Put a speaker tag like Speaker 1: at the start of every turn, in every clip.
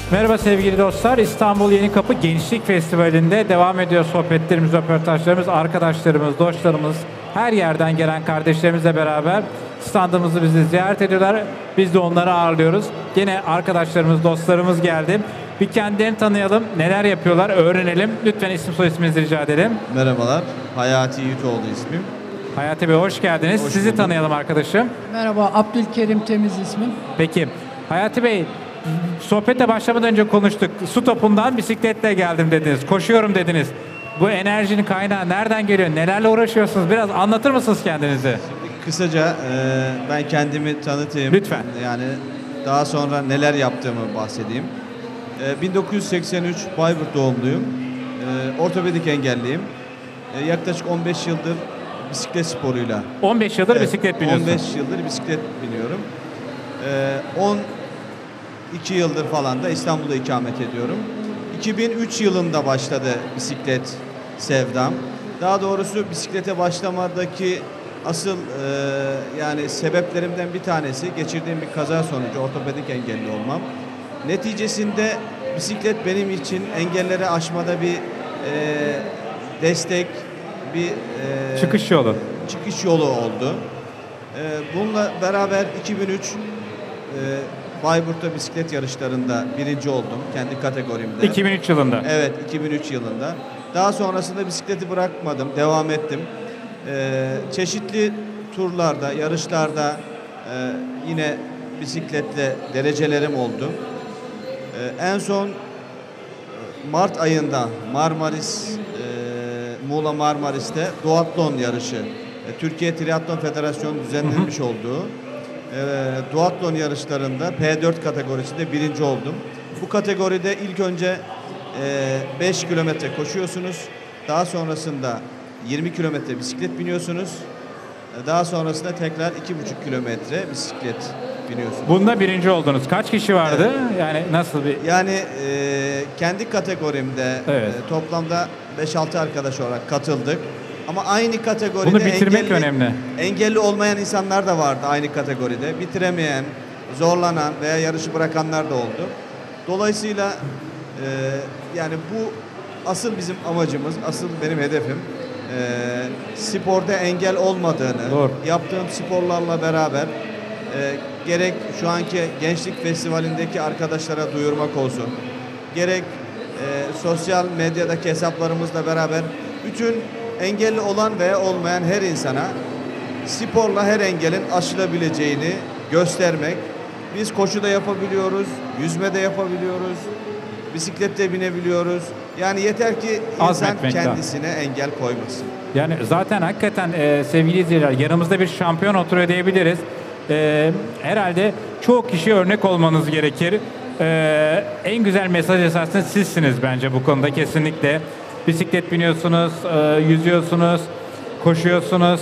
Speaker 1: Merhaba sevgili dostlar. İstanbul Yenikapı Gençlik Festivali'nde devam ediyor sohbetlerimiz, röportajlarımız, arkadaşlarımız, dostlarımız, her yerden gelen kardeşlerimizle beraber standımızı bizi ziyaret ediyorlar. Biz de onları ağırlıyoruz. Yine arkadaşlarımız, dostlarımız geldi. Bir kendilerini tanıyalım, neler yapıyorlar öğrenelim. Lütfen isim soy isminizi rica edelim.
Speaker 2: Merhabalar, Hayati Yiğitoğlu ismim.
Speaker 1: Hayati Bey hoş geldiniz.
Speaker 2: Hoş
Speaker 1: Sizi
Speaker 2: bulduk.
Speaker 1: tanıyalım arkadaşım.
Speaker 3: Merhaba, Abdülkerim Temiz ismim.
Speaker 1: Peki, Hayati Bey, sohbete başlamadan önce konuştuk. Su topundan bisikletle geldim dediniz, koşuyorum dediniz. Bu enerjinin kaynağı nereden geliyor, nelerle uğraşıyorsunuz? Biraz anlatır mısınız kendinizi?
Speaker 2: Kısaca ben kendimi tanıtayım.
Speaker 1: Lütfen.
Speaker 2: Yani daha sonra neler yaptığımı bahsedeyim. 1983 Bayburt doğumluyum. Ortopedik engelliyim. Yaklaşık 15 yıldır bisiklet sporuyla.
Speaker 1: 15 yıldır bisiklet biniyorsun.
Speaker 2: 15 yıldır bisiklet biniyorum. 12 yıldır falan da İstanbul'da ikamet ediyorum. 2003 yılında başladı bisiklet sevdam. Daha doğrusu bisiklete başlamadaki asıl yani sebeplerimden bir tanesi geçirdiğim bir kaza sonucu ortopedik engelli olmam. Neticesinde bisiklet benim için engelleri aşmada bir destek, bir
Speaker 1: Çıkış yolu.
Speaker 2: çıkış yolu oldu. Bununla beraber 2003 Bayburt'ta bisiklet yarışlarında birinci oldum kendi kategorimde.
Speaker 1: 2003 yılında.
Speaker 2: Evet, 2003 yılında. Daha sonrasında bisikleti bırakmadım, devam ettim. Çeşitli turlarda, yarışlarda yine bisikletle derecelerim oldu. En son Mart ayında Muğla Marmaris'te duatlon yarışı, Türkiye Triatlon Federasyonu düzenlemiş olduğu duatlon yarışlarında P4 kategorisinde birinci oldum. Bu kategoride ilk önce 5 kilometre koşuyorsunuz. Daha sonrasında 20 kilometre bisiklet biniyorsunuz. Daha sonrasında tekrar 2,5 kilometre bisiklet biniyorsunuz.
Speaker 1: Bunda birinci oldunuz. Kaç kişi vardı?
Speaker 2: Evet.
Speaker 1: Yani nasıl bir...
Speaker 2: Yani kendi kategorimde
Speaker 1: Evet.
Speaker 2: toplamda 5-6 arkadaş olarak katıldık. Ama aynı kategoride
Speaker 1: Bunu bitirmek önemli.
Speaker 2: engelli olmayan insanlar da vardı aynı kategoride. Bitiremeyen, zorlanan veya yarışı bırakanlar da oldu. Dolayısıyla yani bu asıl bizim amacımız, asıl benim hedefim sporda engel olmadığını,
Speaker 1: Doğru.
Speaker 2: yaptığım sporlarla beraber gerek şu anki Gençlik Festivali'ndeki arkadaşlara duyurmak olsun, gerek sosyal medyadaki hesaplarımızla beraber bütün engelli olan veya olmayan her insana sporla her engelin aşılabileceğini göstermek. Biz koşuda yapabiliyoruz, yüzme de yapabiliyoruz, bisiklette binebiliyoruz. Yani yeter ki insan
Speaker 1: Azmetmek
Speaker 2: kendisine engel koymasın.
Speaker 1: Yani zaten hakikaten sevgili izleyiciler yanımızda bir şampiyon oturuyor diyebiliriz. Herhalde çoğu kişiye örnek olmanız gerekir. En güzel mesaj esasında sizsiniz bence bu konuda kesinlikle. Bisiklet biniyorsunuz, yüzüyorsunuz, koşuyorsunuz.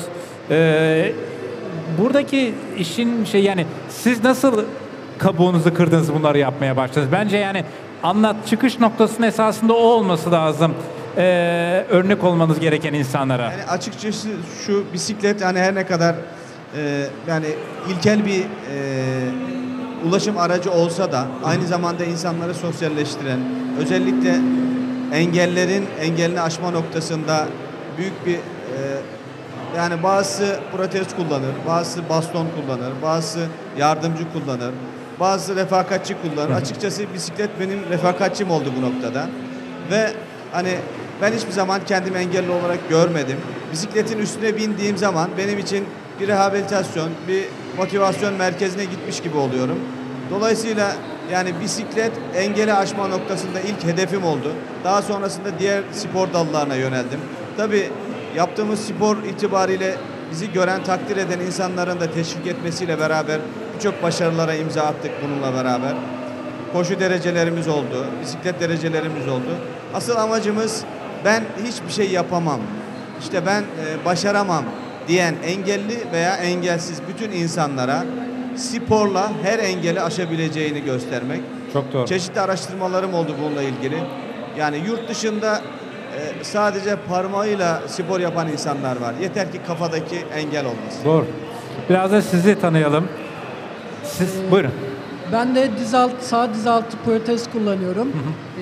Speaker 1: Buradaki işin yani siz nasıl kabuğunuzu kırdınız bunları yapmaya başladınız? Bence yani çıkış noktasının esasında o olması lazım. Örnek olmanız gereken insanlara.
Speaker 2: Yani açıkçası şu bisiklet hani her ne kadar yani ilkel bir ulaşım aracı olsa da aynı zamanda insanları sosyalleştiren, özellikle engellerin engelini aşma noktasında büyük bir yani bazısı protez kullanır, bazısı baston kullanır, bazısı yardımcı kullanır, bazısı refakatçi kullanır. Açıkçası bisiklet benim refakatçim oldu bu noktada. Ve hani ben hiçbir zaman kendimi engelli olarak görmedim. Bisikletin üstüne bindiğim zaman benim için bir rehabilitasyon, bir motivasyon merkezine gitmiş gibi oluyorum. Dolayısıyla yani bisiklet engeli aşma noktasında ilk hedefim oldu. Daha sonrasında diğer spor dallarına yöneldim. Tabii yaptığımız spor itibariyle bizi gören, takdir eden insanların da teşvik etmesiyle beraber birçok başarılara imza attık bununla beraber. Koşu derecelerimiz oldu, bisiklet derecelerimiz oldu. Asıl amacımız ben hiçbir şey yapamam, İşte ben başaramam diyen engelli veya engelsiz bütün insanlara sporla her engeli aşabileceğini göstermek.
Speaker 1: Çok doğru.
Speaker 2: Çeşitli araştırmalarım oldu bununla ilgili. Yani yurt dışında sadece parmağıyla spor yapan insanlar var. Yeter ki kafadaki engel olmasın.
Speaker 1: Doğru. Biraz da sizi tanıyalım. Siz buyurun.
Speaker 3: Ben de sağ diz altı protez kullanıyorum.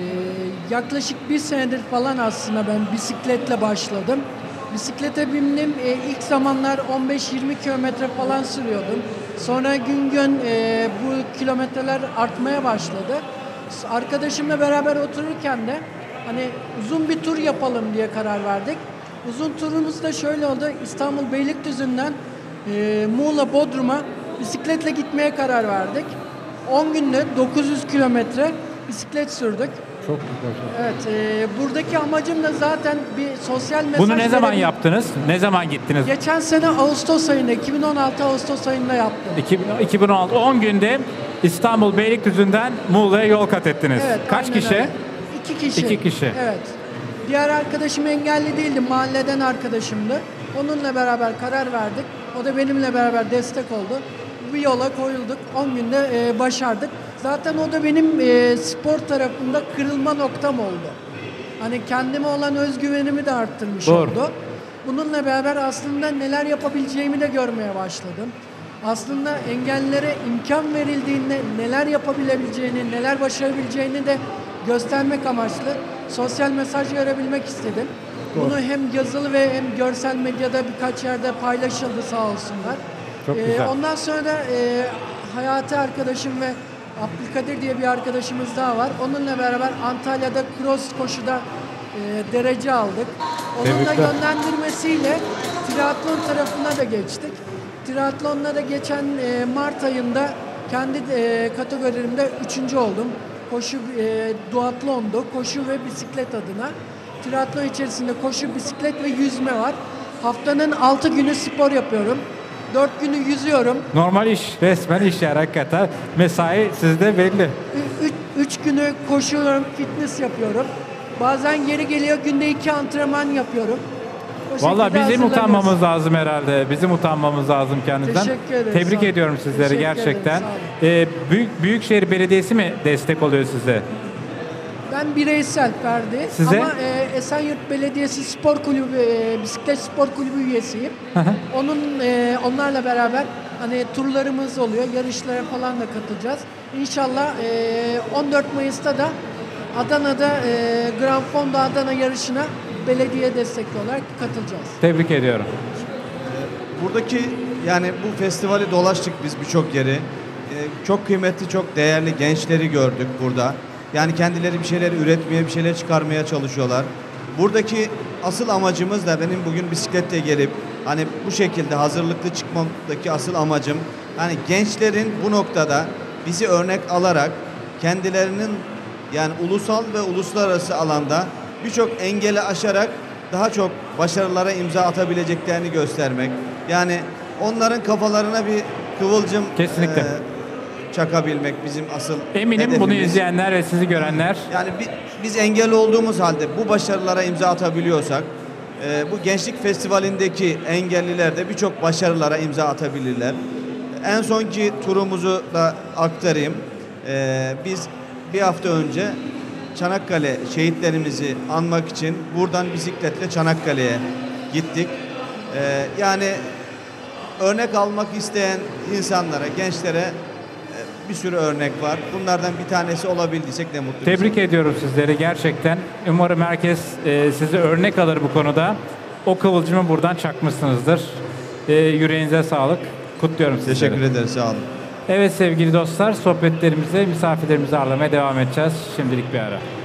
Speaker 3: Yaklaşık bir senedir falan aslında ben bisikletle başladım. Bisiklete bindim. İlk zamanlar 15-20 kilometre falan sürüyordum. Sonra gün gün bu kilometreler artmaya başladı. Arkadaşımla beraber otururken de hani uzun bir tur yapalım diye karar verdik. Uzun turumuz da şöyle oldu. İstanbul Beylikdüzü'nden Muğla Bodrum'a bisikletle gitmeye karar verdik. 10 günde 900 kilometre bisiklet sürdük.
Speaker 1: Çok güzel.
Speaker 3: Evet, buradaki amacım da zaten bir sosyal mesaj
Speaker 1: Bunu ne zaman
Speaker 3: verebilmek.
Speaker 1: yaptınız? Ne zaman gittiniz?
Speaker 3: Geçen sene Ağustos ayında, 2016 Ağustos ayında yaptım.
Speaker 1: 2016 10 günde İstanbul Beylikdüzü'nden Muğla'ya yol kat ettiniz.
Speaker 3: Evet,
Speaker 1: Kaç
Speaker 3: aynen
Speaker 1: kişi?
Speaker 3: öyle. 2 kişi.
Speaker 1: 2 kişi.
Speaker 3: Evet. Diğer arkadaşım engelli değildi, mahalleden arkadaşımdı. Onunla beraber karar verdik. O da benimle beraber destek oldu. Bu yola koyulduk. 10 günde başardık. Zaten o da benim spor tarafında kırılma noktam oldu. Hani kendime olan özgüvenimi de arttırmış
Speaker 1: Doğru.
Speaker 3: oldu. Bununla beraber aslında neler yapabileceğimi de görmeye başladım. Aslında engellilere imkan verildiğinde neler yapabileceğini, neler başarabileceğini de göstermek amaçlı sosyal mesaj verebilmek istedim.
Speaker 1: Doğru.
Speaker 3: Bunu hem yazılı ve hem görsel medyada birkaç yerde paylaşıldı sağ olsunlar.
Speaker 1: Çok güzel.
Speaker 3: Ondan sonra da Hayati arkadaşım ve Abdülkadir diye bir arkadaşımız daha var. Onunla beraber Antalya'da cross koşuda derece aldık. Onun da
Speaker 1: Tebrikler.
Speaker 3: yönlendirmesiyle triatlon tarafına da geçtik. Triatlonda da geçen Mart ayında kendi kategorimde 3. oldum. Koşu duatlondu. Koşu ve bisiklet adına. Triatlon içerisinde koşu, bisiklet ve yüzme var. Haftanın 6 günü spor yapıyorum. 4 günü yüzüyorum.
Speaker 1: Normal iş, resmen iş yani hakikaten. Mesai sizde belli.
Speaker 3: 3 günü koşuyorum, fitness yapıyorum. Bazen yeri geliyor günde 2 antrenman yapıyorum. O
Speaker 1: Vallahi
Speaker 3: şekilde
Speaker 1: bizim
Speaker 3: hazırlanıyoruz.
Speaker 1: utanmamız lazım herhalde. Bizim utanmamız lazım kendimizden.
Speaker 3: Teşekkür ederim,
Speaker 1: Tebrik
Speaker 3: sağ olun.
Speaker 1: ediyorum sizleri
Speaker 3: Teşekkür
Speaker 1: gerçekten.
Speaker 3: ederim,
Speaker 1: Büyükşehir Belediyesi mi destek oluyor size?
Speaker 3: Ben bireysel Ferdi
Speaker 1: Size?
Speaker 3: ama Esenyurt Belediyesi Spor Kulübü, Bisiklet Spor Kulübü üyesiyim. Onlarla beraber hani turlarımız oluyor, yarışlara falan da katılacağız. İnşallah 14 Mayıs'ta da Adana'da Grand Fondo Adana yarışına belediye destekli olarak katılacağız.
Speaker 1: Tebrik ediyorum.
Speaker 2: Buradaki yani bu festivali dolaştık biz birçok yeri. Çok kıymetli, çok değerli gençleri gördük burada. Yani kendileri bir şeyler üretmeye, bir şeyler çıkarmaya çalışıyorlar. Buradaki asıl amacımız da benim bugün bisikletle gelip hani bu şekilde hazırlıklı çıkmamdaki asıl amacım hani gençlerin bu noktada bizi örnek alarak kendilerinin yani ulusal ve uluslararası alanda birçok engeli aşarak daha çok başarılara imza atabileceklerini göstermek. Yani onların kafalarına bir kıvılcım
Speaker 1: Kesinlikle.
Speaker 2: çakabilmek bizim asıl
Speaker 1: Eminim
Speaker 2: hedefimiz.
Speaker 1: bunu izleyenler ve sizi görenler
Speaker 2: Yani biz engelli olduğumuz halde bu başarılara imza atabiliyorsak bu gençlik festivalindeki engelliler de birçok başarılara imza atabilirler. En sonki turumuzu da aktarayım. Biz bir hafta önce Çanakkale şehitlerimizi anmak için buradan bisikletle Çanakkale'ye gittik. Yani örnek almak isteyen insanlara, gençlere bir sürü örnek var. Bunlardan bir tanesi olabildiysek ne mutlu bize.
Speaker 1: tebrik ediyorum sizleri gerçekten. Umarım herkes sizi örnek alır bu konuda. O kıvılcımı buradan çakmışsınızdır. Yüreğinize sağlık. Kutluyorum sizleri.
Speaker 2: Teşekkür ederiz. Sağ olun.
Speaker 1: Evet sevgili dostlar, sohbetlerimize, misafirlerimizi ağırlamaya devam edeceğiz. Şimdilik bir ara.